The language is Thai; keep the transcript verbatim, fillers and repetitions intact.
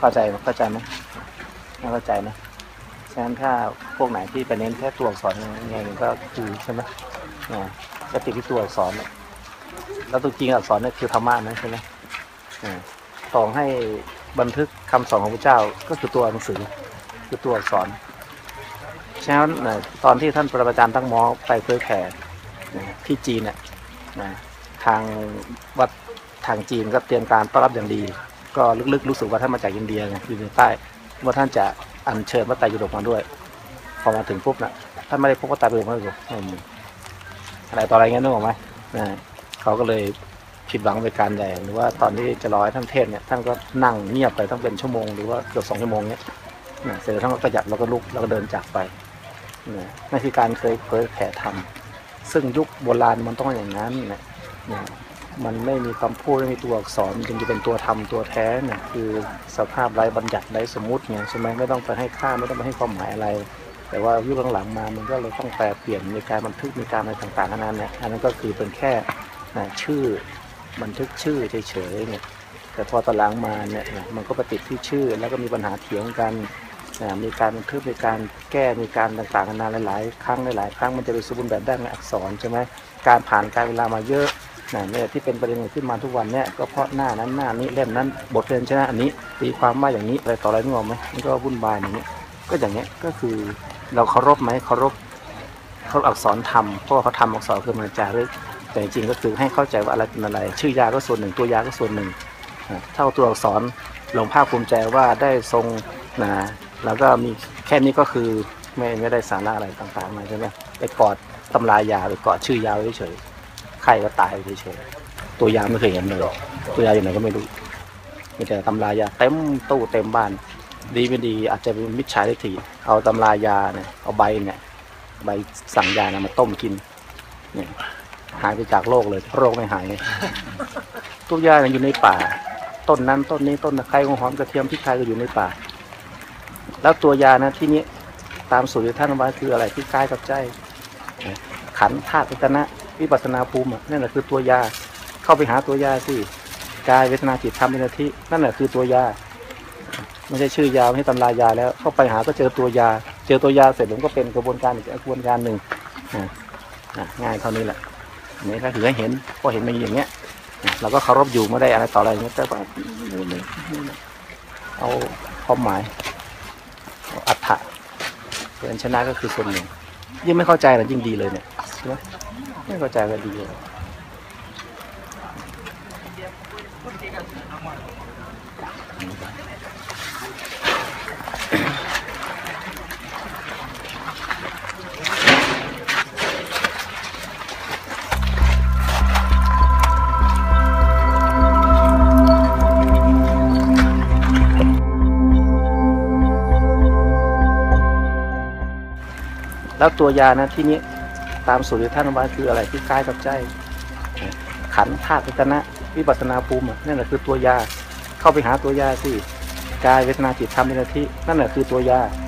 เข้าใจเข้าใจไหมไม่เข้าใจนะฉะนั้นถ้าพวกไหนที่ไปเน้นแค่ตัวอักษรยังไงก็คือใช่ไหมนะก็ติดที่ตัวอักษรแล้วตัวจริงอักษรนี่คือธรรมะนะใช่ไหมต่อให้บันทึกคำสอนของพระเจ้าก็คือตัวหนังสือคือตัวอักษรฉะนั้นตอนที่ท่านปรมาจารย์ตั้งหมอไปเผยแผ่ที่จีนเนี่ยทางวัดทางจีนก็เตรียมการต้อนรับอย่างดีก็ลึกๆรู้สึกว่าท่านมาจากอินเดียไงอยู่ในใต้ว่าท่านจะอัญเชิญพระไตรปิฎกมาด้วยพอมาถึงปุ๊บนะท่านไม่ได้พกพระไตรปิฎกมาเลยอะไรต่ออะไรเงี้ยนึกออกไหมเขาก็เลยผิดหวังไปการใหญ่หรือว่าตอนที่จะรอให้ท่านเทศเนี่ยท่านก็นั่งเงียบไปต้องเป็นชั่วโมงหรือว่าเกือบสองชั่วโมงเนี้ยเสร็จแล้วท่านก็ประหยัดแล้วก็ลุกแล้วก็เดินจากไปนั่นคือการเคยเผยแผ่ธรรมซึ่งยุคโบราณมันต้องอย่างนั้นเนี่ยมันไม่มีคำพูดไม่มีตัวอักษรจึงจะเป็นตัวธรรมตัวแท้เนี่ยคือสภาพไร้บัญญัติไร้สมมุติไงใช่ไหมไม่ต้องไปให้ค่าไม่ต้องไปให้ความหมายอะไรแต่ว่ายุคหลังๆมามันก็เลยต้องแปลเปลี่ยนในการบันทึกในการอะไรต่างๆนั้นเนี่ยอันนั้นก็คือเป็นแค่ชื่อบันทึกชื่อเฉยๆเนี่ยแต่พอตอนหลังมาเนี่ยมันก็ไปติดที่ชื่อแล้วก็มีปัญหาเถียงกันมีการบันทึกมีการแก้มีการต่างๆนานาหลายๆครั้งหลายๆครั้งมันจะไปสมบูรณ์แบบด้านอักษรใช่ไหมการผ่านการเวลามาเยอะเนี่ยที่เป็นประเด็นขึ้นมาทุกวันเนี่ยก็เพราะหน้านั้นหน้านี้เล่มนั้นบทเรียนใช่ไหมอันนี้ตีความว่าอย่างนี้อะไรต่ออะไรนึกออกไหมมันก็วุ่นวายอย่างนี้ก็อย่างเงี้ยก็คือเราเคารพไหมเคารพเขาอักษรธรรมเพราะว่าเขาทำอักษรคือมันจารึกแต่จริงก็คือให้เข้าใจว่าอะไรเป็นอะไรชื่อยาก็ส่วนหนึ่งตัวยาก็ส่วนหนึ่งเท่าตัวอักษรหลวงพ่อภูมิใจว่าได้ทรงนะแล้วก็มีแค่นี้ก็คือไม่ไม่ได้สาระอะไรต่างๆมาใช่ไหมไปกอดตำรายาไปกอดชื่อยาเฉยใครก็ตายเฉยๆตัวยาไม่เคยเห็นเลยตัวยาอยู่ไหนก็ไม่รู้มีแต่ตำรายาเต็มตู้เต็มบ้านดีไม่ดีอาจจะเป็นมิจฉาทิฏฐิเอาตำรายาเนี่ยเอาใบเนี่ยใบสั่งยานะมาต้มกินเนี่ยหายไปจากโลกเลยโรคไม่หายตัวยาเนี่ยอยู่ในป่าต้นนั้นต้นนี้ต้นตะไคร้หอมกระเทียมพริกไทยก็อยู่ในป่าแล้วตัวยานะที่นี้ตามสูตรที่ท่านว่าคืออะไรที่กายกับใจขันธ์ธาตุตนะวิปัสสนาภูมินั่นแหละคือตัวยาเข้าไปหาตัวยาสิกายเวทนาจิตธรรมวิญญาณนั่นแหละคือตัวยาไม่ใช่ชื่อยาไม่ใช่ตำรายาแล้วเข้าไปหาก็เจอตัวยาเจอตัวยาเสร็จผมก็เป็นกระบวนการอีกกระบวนการหนึ่งง่ายเท่านี้แหละนี่ถ้าถือให้เห็นพอเห็นมันอย่างเงี้ยเราก็เคารพอยู่ไม่ได้อะไรต่ออะไรอย่างเงี้ยแต่ว่าเอาความหมายอัฏฐะเป็นชนะก็คือส่วนหนึ่งยิ่งไม่เข้าใจนะยิ่งดีเลยเนี่ยใช่ไหมไม่เข้าใจก็ดีเลยแล้วตัวยานะที่นี้ตามสูตรที่ท่านว่าคืออะไรที่กายกับใจขันธ์ธาตุตนะวิปัสสนาภูมินั่นแหละคือตัวยาเข้าไปหาตัวยาสิกายเวทนาจิตธรรมวิญญาณนั่นแหละคือตัวยา